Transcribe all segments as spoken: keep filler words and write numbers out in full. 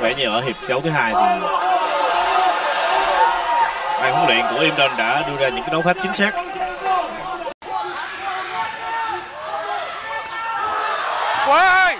vẻ như ở hiệp đấu thứ hai thì ban huấn luyện của Imron đã đưa ra những cái đấu pháp chính xác. Quay!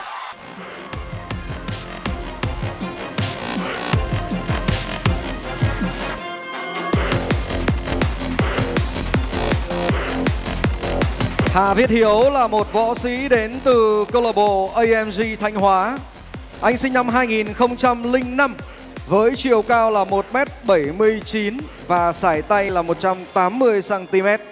Hà Viết Hiếu là một võ sĩ đến từ câu lạc bộ a em giê Thanh Hóa. Anh sinh năm hai nghìn không trăm lẻ năm với chiều cao là một mét bảy mươi chín và sải tay là một trăm tám mươi xăng ti mét.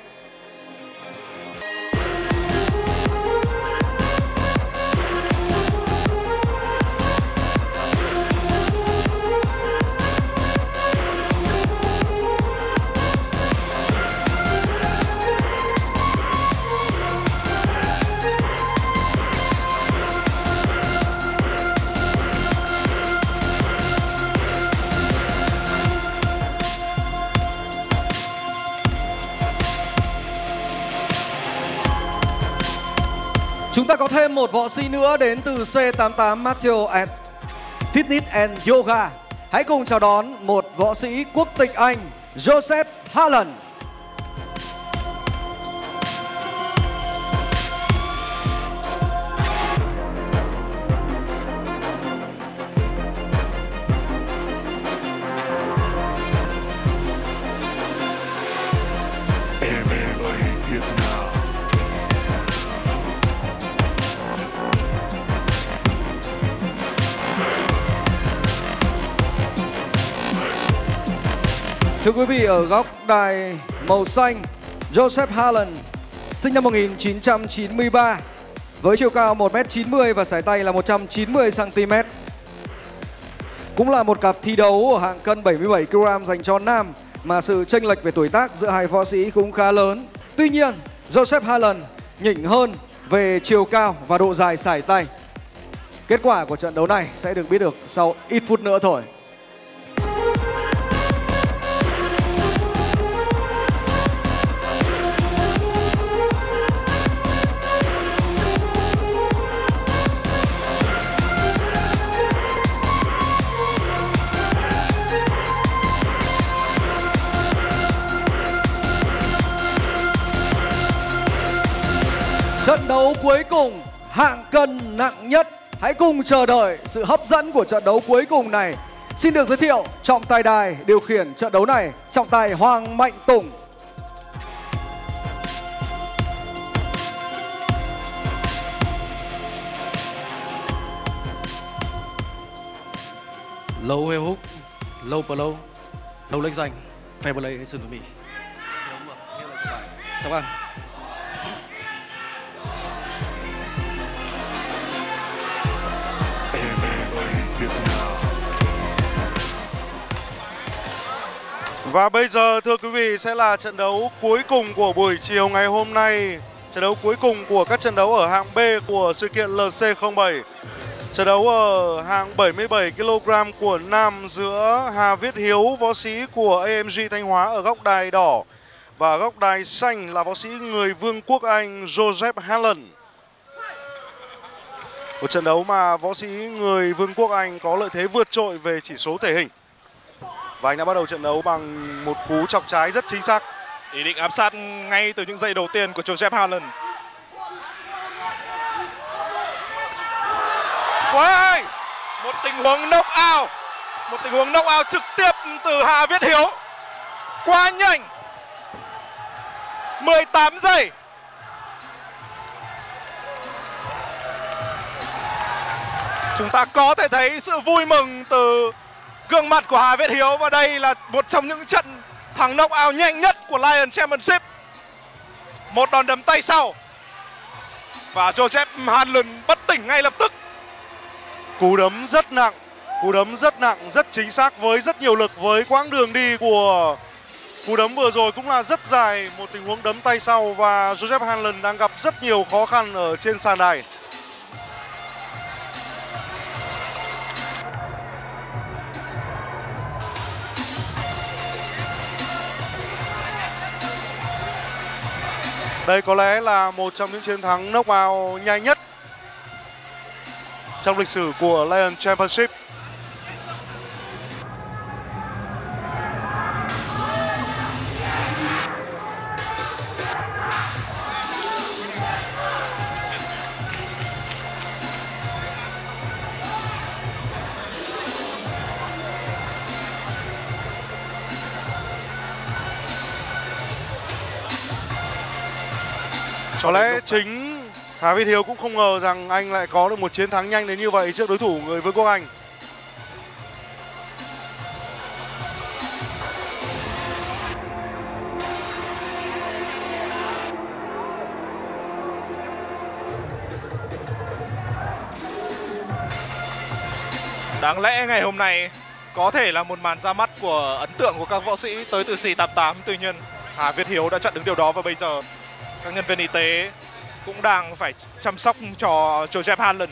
Chúng ta có thêm một võ sĩ nữa đến từ C tám tám Mateo and Fitness and Yoga. Hãy cùng chào đón một võ sĩ quốc tịch Anh, Joseph Haaland. Thưa quý vị, ở góc đài màu xanh, Joseph Haaland sinh năm một nghìn chín trăm chín mươi ba với chiều cao một mét chín mươi và sải tay là một trăm chín mươi xăng ti mét. Cũng là một cặp thi đấu ở hạng cân bảy mươi bảy ki lô gam dành cho nam mà sự chênh lệch về tuổi tác giữa hai võ sĩ cũng khá lớn. Tuy nhiên, Joseph Haaland nhỉnh hơn về chiều cao và độ dài sải tay. Kết quả của trận đấu này sẽ được biết được sau ít phút nữa thôi. Trận đấu cuối cùng hạng cân nặng nhất. Hãy cùng chờ đợi sự hấp dẫn của trận đấu cuối cùng này. Xin được giới thiệu trọng tài đài điều khiển trận đấu này, trọng tài Hoàng Mạnh Tùng. Low heel hook, low blow, low leg giành, fair play hay sườn của Mỹ. Chào bạn. Và bây giờ thưa quý vị sẽ là trận đấu cuối cùng của buổi chiều ngày hôm nay. Trận đấu cuối cùng của các trận đấu ở hạng B của sự kiện L C không bảy. Trận đấu ở hạng bảy mươi bảy ki lô gam của nam giữa Hà Viết Hiếu, võ sĩ của a em giê Thanh Hóa ở góc đài đỏ, và góc đài xanh là võ sĩ người Vương quốc Anh Joseph Haaland. Một trận đấu mà võ sĩ người Vương quốc Anh có lợi thế vượt trội về chỉ số thể hình. Và anh đã bắt đầu trận đấu bằng một cú chọc trái rất chính xác. Ý định áp sát ngay từ những giây đầu tiên của Joseph Haaland. Quay! Một tình huống knock out. Một tình huống knock out trực tiếp từ Hà Viết Hiếu. Quá nhanh. mười tám giây. Chúng ta có thể thấy sự vui mừng từ gương mặt của Hà Viết Hiếu, và đây là một trong những trận thắng knock out nhanh nhất của Lion Championship. Một đòn đấm tay sau và Joseph Haaland bất tỉnh ngay lập tức. Cú đấm rất nặng, cú đấm rất nặng, rất chính xác với rất nhiều lực, với quãng đường đi của cú đấm vừa rồi cũng là rất dài. Một tình huống đấm tay sau và Joseph Haaland đang gặp rất nhiều khó khăn ở trên sàn đài. Đây có lẽ là một trong những chiến thắng knockout nhanh nhất trong lịch sử của Lion Championship. Có lẽ chính Hà Viết Hiếu cũng không ngờ rằng anh lại có được một chiến thắng nhanh đến như vậy trước đối thủ người Vương quốc Anh. Đáng lẽ ngày hôm nay có thể là một màn ra mắt của ấn tượng của các võ sĩ tới từ xê tám mươi tám. Tuy nhiên Hà Viết Hiếu đã chặn đứng điều đó và bây giờ các nhân viên y tế cũng đang phải chăm sóc cho Joseph Harlan.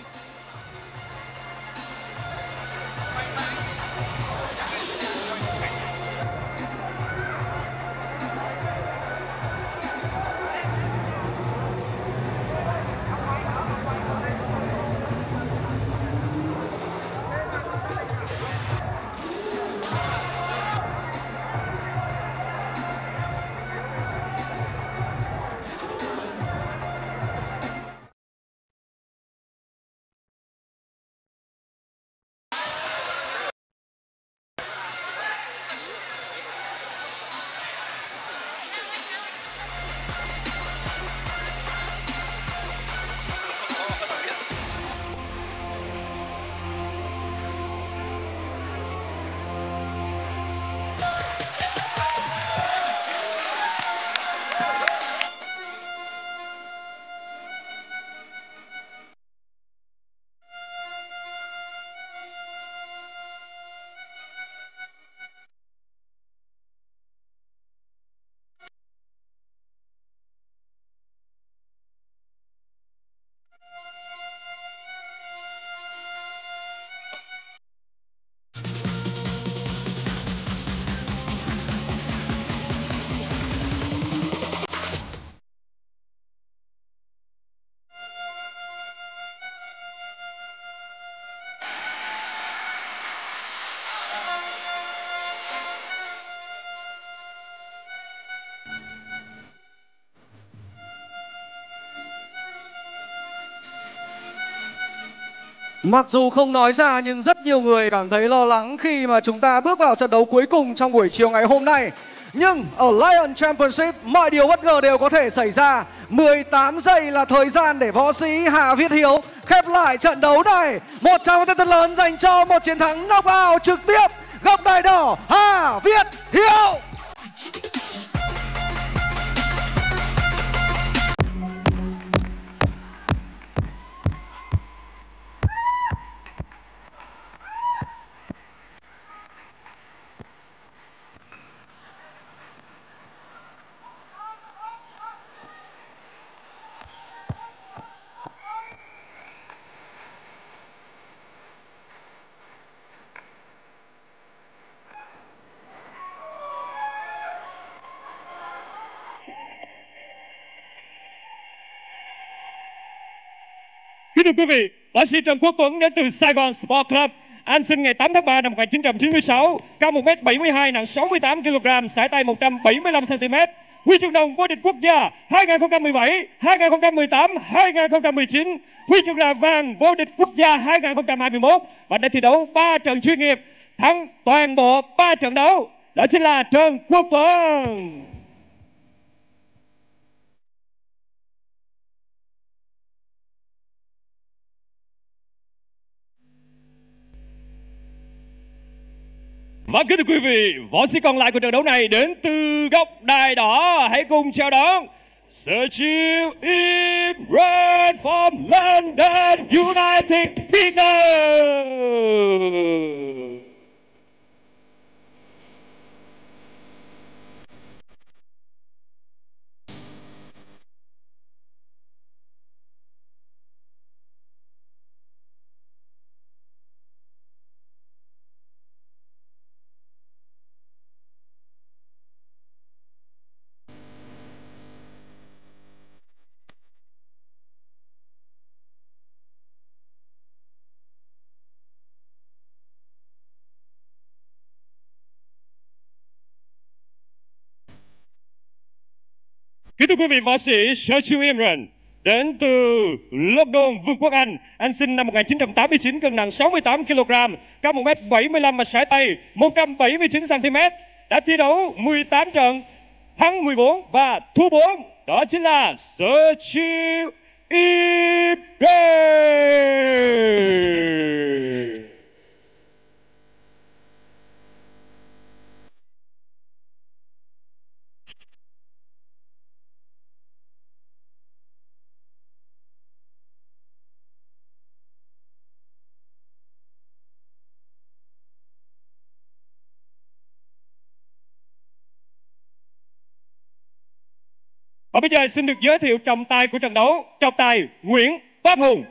Mặc dù không nói ra nhưng rất nhiều người cảm thấy lo lắng khi mà chúng ta bước vào trận đấu cuối cùng trong buổi chiều ngày hôm nay. Nhưng ở Lion Championship mọi điều bất ngờ đều có thể xảy ra. mười tám giây là thời gian để võ sĩ Hà Viết Hiếu khép lại trận đấu này. Một tràng tay thật lớn dành cho một chiến thắng knockout trực tiếp. Góc đài đỏ Hà Viết Hiếu. Kính thưa quý vị, võ sĩ Trần Quốc Tuấn đến từ Sài Gòn Sport Club. Anh sinh ngày tám tháng ba năm một nghìn chín trăm chín mươi sáu, cao một mét bảy mươi hai, nặng sáu mươi tám ki lô gam, sải tay một trăm bảy mươi lăm xăng ti mét. Huy chương đồng vô địch quốc gia hai nghìn không trăm mười bảy, hai nghìn không trăm mười tám, hai nghìn không trăm mười chín. Huy chương là vàng vô địch quốc gia hai nghìn không trăm hai mươi mốt và đã thi đấu ba trận chuyên nghiệp, thắng toàn bộ ba trận đấu. Đó chính là Trần Quốc Tuấn. Và kính thưa quý vị, võ sĩ còn lại của trận đấu này đến từ góc đài đỏ. Hãy cùng chào đón Sergio Imran from London, United Kingdom. Kính thưa quý vị, võ sĩ Sergio Imran đến từ London, Vương quốc Anh. Anh sinh năm một nghìn chín trăm tám mươi chín, cân nặng sáu mươi tám ki lô gam, cao một mét bảy mươi lăm và sải tay một trăm bảy mươi chín xăng ti mét. Đã thi đấu mười tám trận, thắng mười bốn và thua bốn. đó chính là Sergio Ibra. Và bây giờ xin được giới thiệu trọng tài của trận đấu, trọng tài Nguyễn Pháp Hùng.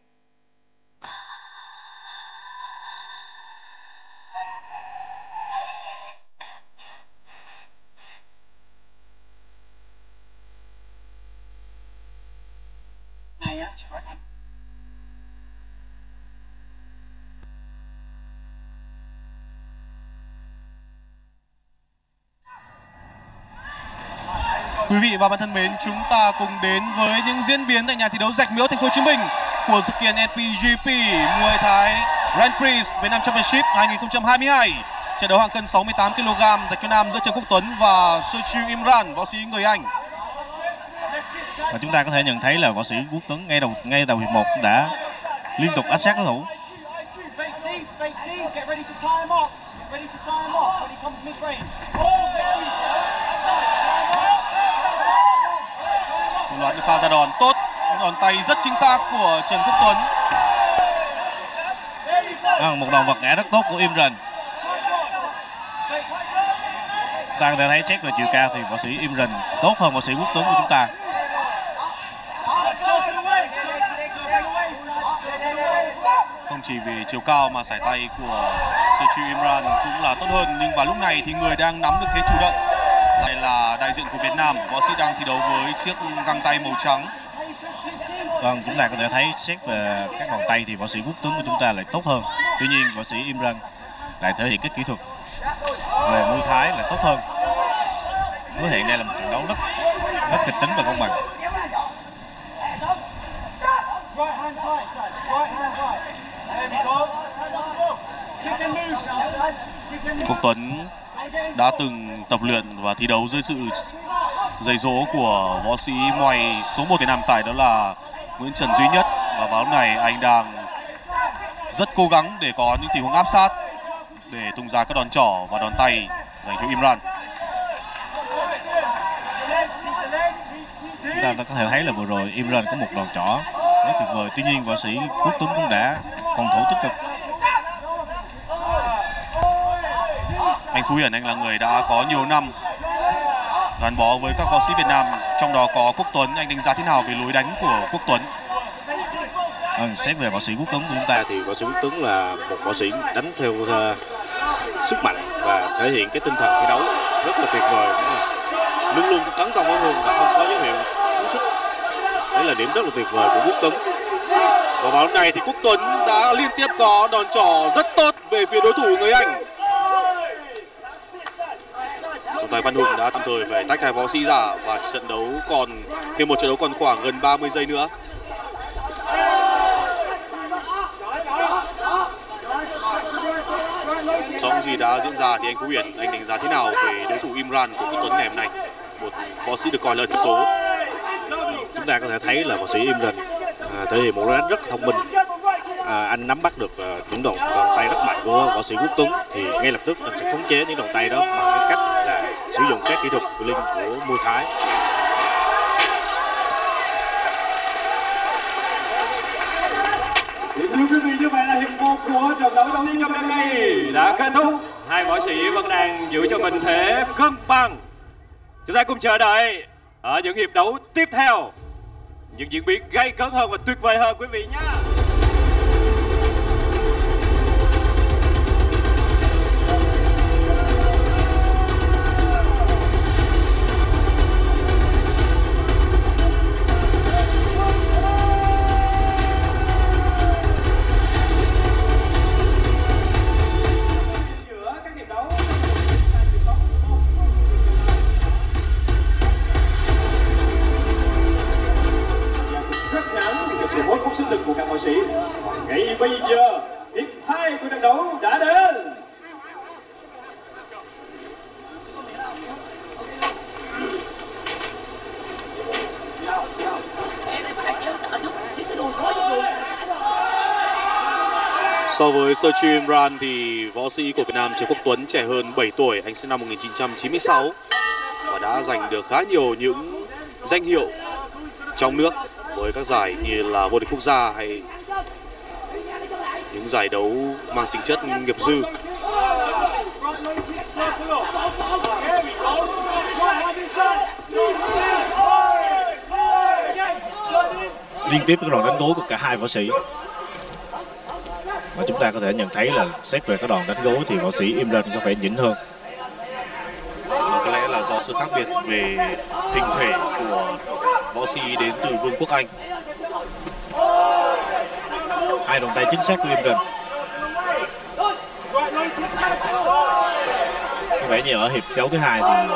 Quý vị và bạn thân mến, chúng ta cùng đến với những diễn biến tại nhà thi đấu Rạch Miễu, thành phố Hồ Chí Minh của sự kiện en pê giê pê Muay Thái Grand Prix Việt Nam Championship hai không hai hai. Trận đấu hạng cân sáu mươi tám ki lô gam dành cho nam giữa Trần Quốc Tuấn và Sergio Imran, võ sĩ người Anh. Và chúng ta có thể nhận thấy là võ sĩ Quốc Tuấn ngay đầu ngay đầu hiệp một đã liên tục áp sát đối thủ. Một loạt những pha ra đòn tốt, đòn tay rất chính xác của Trần Quốc Tuấn. À, một đòn vật ngã rất tốt của Imran. Ta có thể thấy xét về chiều cao thì võ sĩ Imran tốt hơn võ sĩ Quốc Tuấn của chúng ta. Không chỉ về chiều cao mà sải tay của Sergio Imran cũng là tốt hơn, nhưng vào lúc này thì người đang nắm được thế chủ động lại là đại diện của Việt Nam, võ sĩ đang thi đấu với chiếc găng tay màu trắng. Vâng, chúng ta có thể thấy xét về các đòn tay thì võ sĩ Quốc Tuấn của chúng ta lại tốt hơn. Tuy nhiên võ sĩ Imran lại thể hiện cái kỹ thuật về Muay Thái là tốt hơn. Hứa hẹn đây là một trận đấu rất rất kịch tính và công bằng. Quốc Tuấn đã từng tập luyện và thi đấu dưới sự dạy dỗ của võ sĩ Muay số một Việt Nam tại đó là Nguyễn Trần Duy Nhất, và vào lúc này anh đang rất cố gắng để có những tình huống áp sát để tung ra các đòn trỏ và đòn tay dành cho Imran. Chúng ta có thể thấy là vừa rồi Imran có một đòn trỏ rất tuyệt vời, tuy nhiên võ sĩ Quốc Tuấn cũng đã phòng thủ tích cực. Anh Phú Hiển, anh là người đã có nhiều năm gắn bó với các võ sĩ Việt Nam, trong đó có Quốc Tuấn. Anh đánh giá thế nào về lối đánh của Quốc Tuấn? À, xét về võ sĩ Quốc Tuấn của chúng ta thì võ sĩ Quốc Tuấn là một võ sĩ đánh theo uh, sức mạnh và thể hiện cái tinh thần thi đấu rất là tuyệt vời, luôn luôn tấn công đối phương và không có dấu hiệu xuống sức. Đấy là điểm rất là tuyệt vời của Quốc Tuấn. Và vào lúc này thì Quốc Tuấn đã liên tiếp có đòn trỏ rất tốt về phía đối thủ người Anh. Trọng tài Văn Hùng đã tạm thời phải tách hai võ sĩ ra và trận đấu còn thêm một trận đấu còn khoảng gần ba mươi giây nữa. Sau những gì đã diễn ra thì anh Phú Hiển, anh đánh giá thế nào về đối thủ Imran của Quốc Tuấn ngày hôm nay, một võ sĩ được coi là ẩn số? Chúng ta có thể thấy là võ sĩ Imran à, thể hiện một lối đánh rất thông minh. À, anh nắm bắt được uh, những đòn, đòn tay rất mạnh của võ sĩ Quốc Tuấn thì ngay lập tức anh sẽ khống chế những đòn tay đó bằng cái cách là sử dụng các kỹ thuật linh của Muay Thái. Thưa quý vị, như vậy là hiệp một của trận đấu đầu tiên trong đêm nay đã kết thúc. Hai võ sĩ vẫn đang giữ cho mình thế cân bằng. Chúng ta cùng chờ đợi ở những hiệp đấu tiếp theo những diễn biến gay cấn hơn và tuyệt vời hơn quý vị nhé. Rất ngắn cho sự hối phúc sức lực của các võ sĩ. So với Sergio Imran thì võ sĩ của Việt Nam Trần Quốc Tuấn trẻ hơn bảy tuổi, anh sinh năm một nghìn chín trăm chín mươi sáu và đã giành được khá nhiều những danh hiệu trong nước với các giải như là vô địch quốc gia hay những giải đấu mang tính chất nghiệp dư. Liên tiếp cái đòn đánh gối của cả hai võ sĩ. Và chúng ta có thể nhận thấy là xét về cái đòn đánh gối thì võ sĩ Imran có vẻ nhỉnh hơn. Đó có lẽ là do sự khác biệt về hình thể của võ sĩ đến từ Vương quốc Anh. Hai đòn tay chính xác của Imran. Có vẻ như ở hiệp đấu thứ hai thì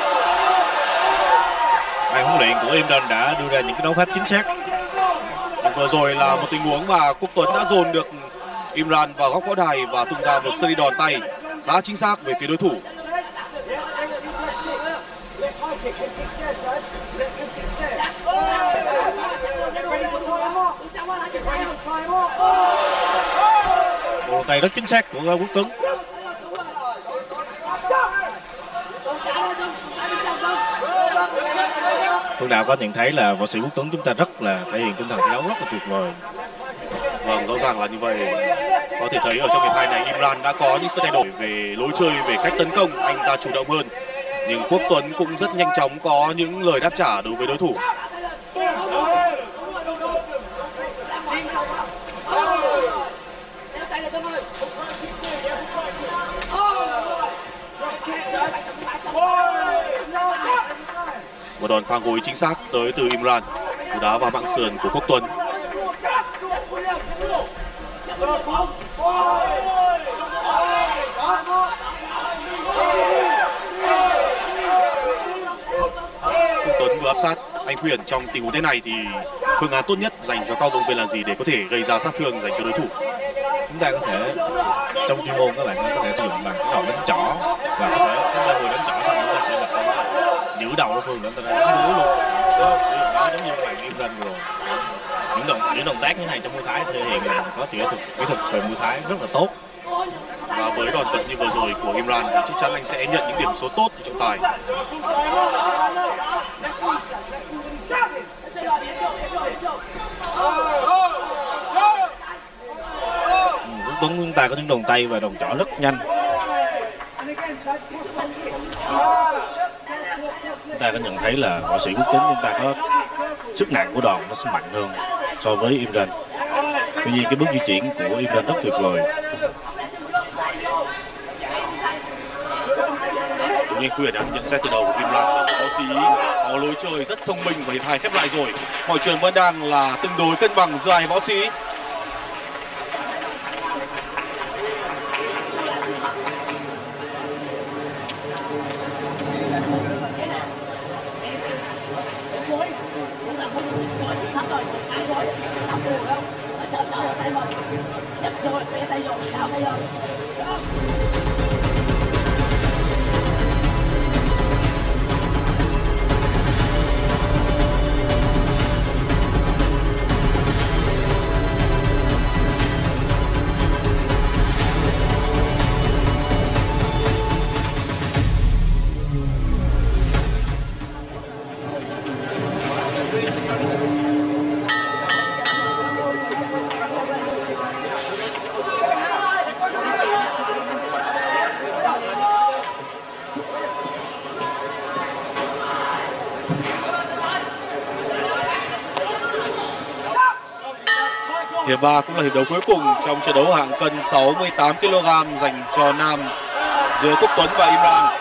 ban huấn luyện của Imran đã đưa ra những cái đấu pháp chính xác. Vừa rồi là một tình huống mà Quốc Tuấn đã dồn được Imran vào góc võ đài và tung ra một series đòn tay khá chính xác về phía đối thủ. Một đòn tay rất chính xác của Quốc Tuấn. Phương Đạo có nhận thấy là võ sĩ Quốc Tuấn chúng ta rất là thể hiện tinh thần thi đấu rất là tuyệt vời. Vâng, rõ ràng là như vậy. Có thể thấy ở trong hiệp hai này Imran đã có những sự thay đổi về lối chơi, về cách tấn công, anh ta chủ động hơn. Nhưng Quốc Tuấn cũng rất nhanh chóng có những lời đáp trả đối với đối thủ. Một đòn phá gối chính xác tới từ Imran, cú đá vào mạng sườn của Quốc Tuấn. Quốc Tuấn vừa áp sát anh Huyền. Trong tình huống thế này thì phương án tốt nhất dành cho các vận động viên là gì để có thể gây ra sát thương dành cho đối thủ? Chúng ta có thể trong chuyên môn các bạn có thể sử dụng bằng cái đòn đánh trỏ và có thể chúng ta vừa đánh trỏ xong chúng ta sẽ là giữ đầu đối phương để chúng ta đánh đuối luôn. Đó, sử dụng đó giống như các bạn Imran vừa rồi. Những động những động tác như này trong Muay Thái thể hiện là có kỹ thuật kỹ thuật về Muay Thái rất là tốt. Và với đòn tấn như vừa rồi của Imran thì chắc chắn anh sẽ nhận những điểm số tốt từ trọng tài. Quốc Tuấn chúng ta có những đòn tay và đòn trỏ rất nhanh. Chúng ta có nhận thấy là võ sĩ Quốc Tuấn chúng ta có sức nặng của đòn nó sẽ mạnh hơn so với Imran. Tuy nhiên cái bước di chuyển của Imran rất tuyệt vời. Anh Khuyển đã nhận xét từ đầu của Imran là võ sĩ có lối chơi rất thông minh và hiệp hai khép lại rồi. Mọi chuyện vẫn đang là tương đối cân bằng giữa hai võ sĩ. Hiệp ba cũng là hiệp đấu cuối cùng trong trận đấu hạng cân sáu mươi tám ki lô gam dành cho nam giữa Quốc Tuấn và Imran.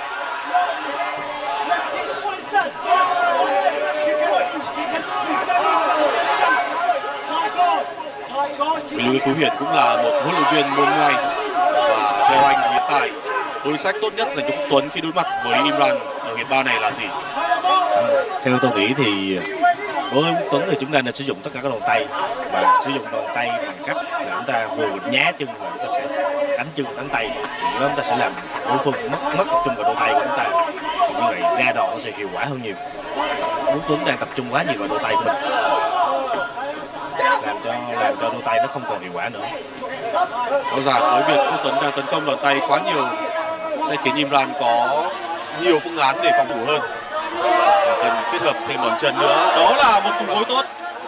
Bình Lưu Phú Hiển cũng là một huấn luyện viên môn ngoài và theo anh hiện tại đối sách tốt nhất dành cho Quốc Tuấn khi đối mặt với Imran ở hiệp ba này là gì? Theo tôi nghĩ thì đối với Quốc Tuấn thì chúng ta nên sử dụng tất cả các đòn tay và sử dụng đòn tay bằng cách là chúng ta vừa nhá chân và chúng ta sẽ đánh chân đánh tay, thì đó chúng ta sẽ làm đối phương mất mất tập trung vào đôi tay của chúng ta, thì như vậy ra đòn nó sẽ hiệu quả hơn nhiều. Quốc Tuấn đang tập trung quá nhiều vào đôi tay của mình, làm cho làm cho đôi tay nó không còn hiệu quả nữa. Rõ ràng với việc Quốc Tuấn đang tấn công đòn tay quá nhiều sẽ khiến Imran có nhiều phương án để phòng thủ hơn. Cần kết hợp thêm đòn chân nữa, đó là một cú gối tốt.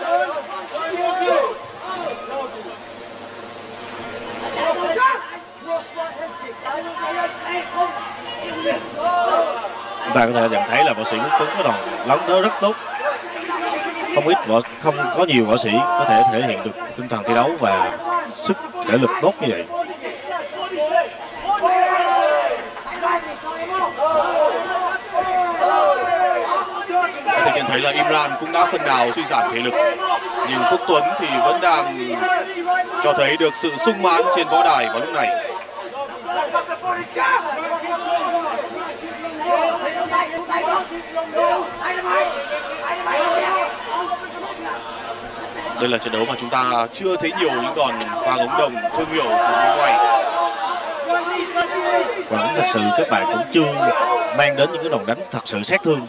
Chúng ta có thể nhận thấy là võ sĩ Quốc Tuấn có đòn lấn tới rất tốt. Không ít võ không có nhiều võ sĩ có thể thể hiện được tinh thần thi đấu và sức thể lực tốt như vậy. Có thể nhận thấy là Imran cũng đã phần nào suy giảm thể lực, nhưng Quốc Tuấn thì vẫn đang cho thấy được sự sung mãn trên võ đài vào lúc này. Đây là trận đấu mà chúng ta chưa thấy nhiều những đòn phá ống đồng thương hiệu của người ngoài. Và cũng thật sự các bạn cũng chưa mang đến những cái đòn đánh thật sự sát thương.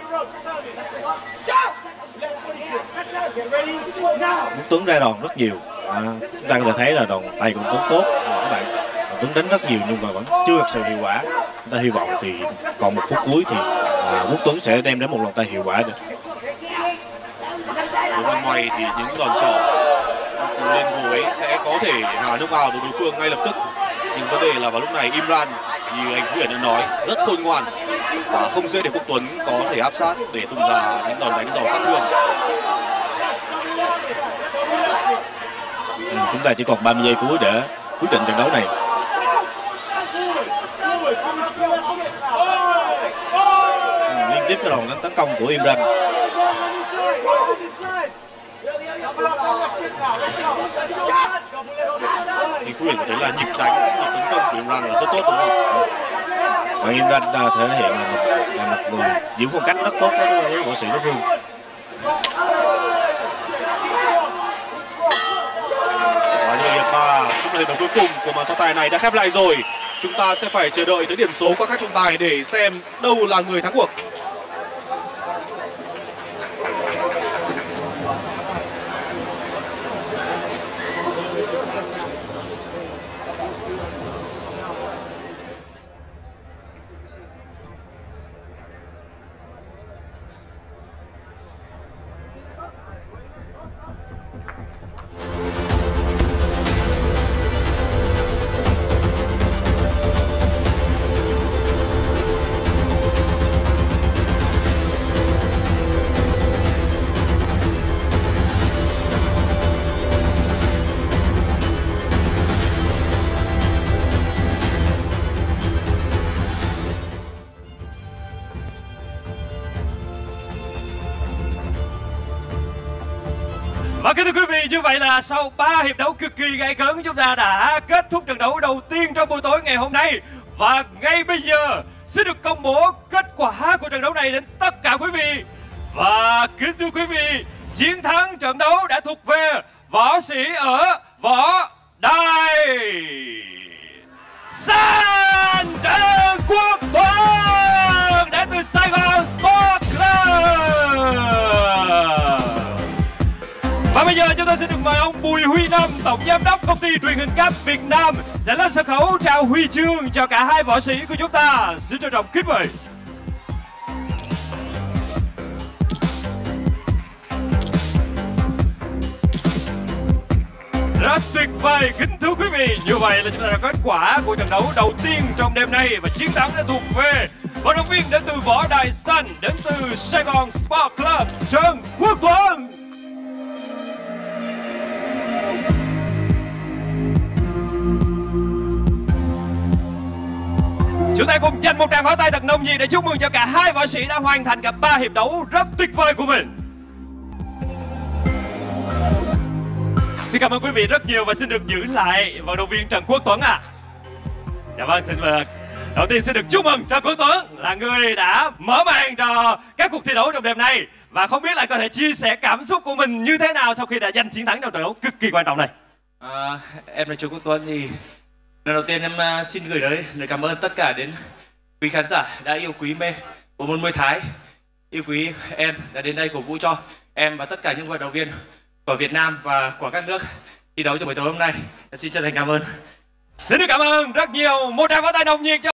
Quốc Tuấn ra đòn rất nhiều, à, chúng ta có thể thấy là đòn tay của Tuấn tốt, các bạn Tuấn đánh rất nhiều nhưng mà vẫn chưa thật sự hiệu quả. Chúng ta hy vọng thì còn một phút cuối thì à, Quốc Tuấn sẽ đem đến một đòn tay hiệu quả được. Đối bên ngoài thì những đòn trỏ lên gối sẽ có thể hạ nước vào của đối phương ngay lập tức, nhưng vấn đề là vào lúc này Imran như anh Nguyễn đã nói rất khôn ngoan và không dễ để Quốc Tuấn có thể áp sát để tung ra những đòn đánh giàu sát thương. Ừ, chúng ta chỉ còn ba mươi giây cuối để quyết định trận đấu này. Ừ, liên tiếp cái đòn đánh tấn công của Imran. Thì Phú Hiển thấy là nhịp đánh, nhịp tấn công của Imran là rất tốt đúng không? Và Imran thể hiện là một, là một người giữ phong cách rất tốt đối với võ sĩ đối phương. Và như hiệp ba, cũng là hiệp đấu cuối cùng của màn so tài này đã khép lại rồi. Chúng ta sẽ phải chờ đợi tới điểm số qua các trọng tài để xem đâu là người thắng cuộc. Và kính thưa quý vị, như vậy là sau ba hiệp đấu cực kỳ gay cấn, chúng ta đã kết thúc trận đấu đầu tiên trong buổi tối ngày hôm nay. Và ngay bây giờ sẽ được công bố kết quả của trận đấu này đến tất cả quý vị. Và kính thưa quý vị, chiến thắng trận đấu đã thuộc về võ sĩ ở võ đài San Trần Quốc Tuấn đến từ Sài Gòn Sport Club. Và bây giờ chúng ta sẽ được mời ông Bùi Huy Năm, tổng giám đốc công ty truyền hình cáp Việt Nam sẽ lên sân khấu trao huy chương cho cả hai võ sĩ của chúng ta. Xin trân trọng kính mời. Rất tuyệt vời, kính thưa quý vị. Như vậy là chúng ta đã có kết quả của trận đấu đầu tiên trong đêm nay và chiến thắng đã thuộc về vận động viên đến từ võ đài Sun, đến từ Sài Gòn Sport Club, Trần Quốc Tuấn. Chúng ta cùng dành một tràng pháo tay thật nồng nhiệt để chúc mừng cho cả hai võ sĩ đã hoàn thành cả ba hiệp đấu rất tuyệt vời của mình. Xin cảm ơn quý vị rất nhiều và xin được giữ lại vận động viên Trần Quốc Tuấn ạ. À. Dạ vâng, thưa quý vị. Đầu tiên xin được chúc mừng Trần Quốc Tuấn là người đã mở màn cho các cuộc thi đấu trong đêm nay. Và không biết là có thể chia sẻ cảm xúc của mình như thế nào sau khi đã giành chiến thắng trong trận đấu cực kỳ quan trọng này. À, em là Trần Quốc Tuấn thì lần đầu tiên em xin gửi tới lời cảm ơn tất cả đến quý khán giả đã yêu quý mê bộ môn Muay Thái, yêu quý em đã đến đây cổ vũ cho em và tất cả những vận động viên của Việt Nam và của các nước. thi đấu cho buổi tối hôm nay. Em xin chân thành cảm ơn. Xin được cảm ơn rất nhiều. Một tràng pháo tay nồng nhiệt cho